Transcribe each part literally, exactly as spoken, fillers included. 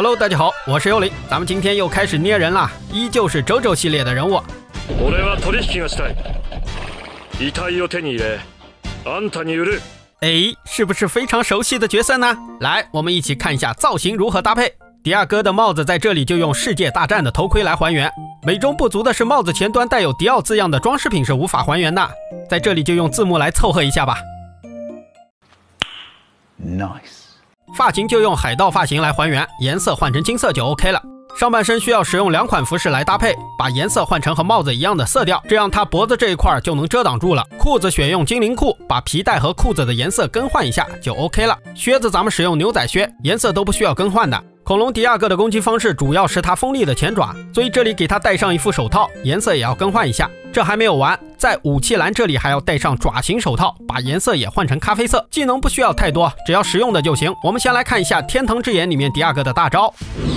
Hello， 大家好，我是幽灵，咱们今天又开始捏人啦，依旧是周周系列的人物。哎，是不是非常熟悉的角色呢？来，我们一起看一下造型如何搭配。迪亚哥的帽子在这里就用世界大战的头盔来还原，美中不足的是帽子前端带有迪奥字样的装饰品是无法还原的，在这里就用字幕来凑合一下吧。Nice。发型就用海盗发型来还原，颜色换成金色就 OK 了。上半身需要使用两款服饰来搭配，把颜色换成和帽子一样的色调，这样它脖子这一块就能遮挡住了。裤子选用精灵裤，把皮带和裤子的颜色更换一下就 OK 了。靴子咱们使用牛仔靴，颜色都不需要更换的。恐龙迪亚哥的攻击方式主要是它锋利的前爪，所以这里给它戴上一副手套，颜色也要更换一下。这还没有完，在武器栏这里还要戴上爪形手套，把颜色也换成咖啡色。技能不需要太多，只要实用的就行。我们先来看一下天堂之眼里面迪亚哥的大招。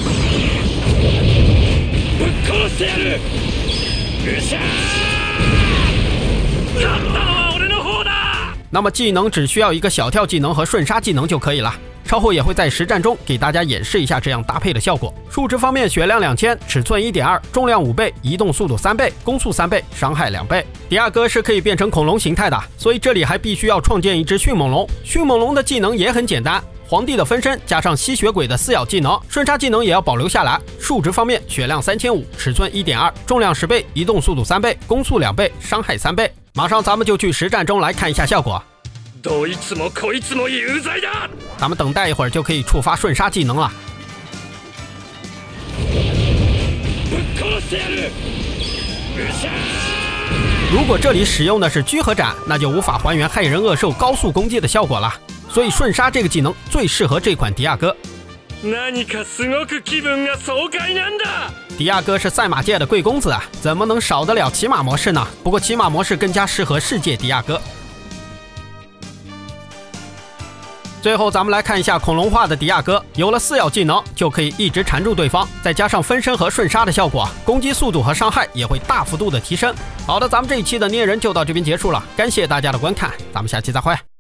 那么技能只需要一个小跳技能和瞬杀技能就可以了，稍后也会在实战中给大家演示一下这样搭配的效果。数值方面，血量两千，尺寸 一点二， 重量五倍，移动速度三倍，攻速三倍，伤害两倍。迪亚哥是可以变成恐龙形态的，所以这里还必须要创建一只迅猛龙。迅猛龙的技能也很简单，皇帝的分身加上吸血鬼的撕咬技能，瞬杀技能也要保留下来。数值方面，血量三千五，尺寸 一点二， 重量十倍，移动速度三倍，攻速两倍，伤害三倍。马上咱们就去实战中来看一下效果。咱们等待一会儿就可以触发瞬杀技能了。如果这里使用的是居合斩，那就无法还原骇人恶兽高速攻击的效果了，所以瞬杀这个技能最适合这款迪亚哥。迪亚哥是赛马界的贵公子啊，怎么能少得了骑马模式呢？不过骑马模式更加适合世界迪亚哥。最后咱们来看一下恐龙化的迪亚哥，有了撕咬技能就可以一直缠住对方，再加上分身和瞬杀的效果，攻击速度和伤害也会大幅度的提升。好的，咱们这一期的捏人就到这边结束了，感谢大家的观看，咱们下期再会。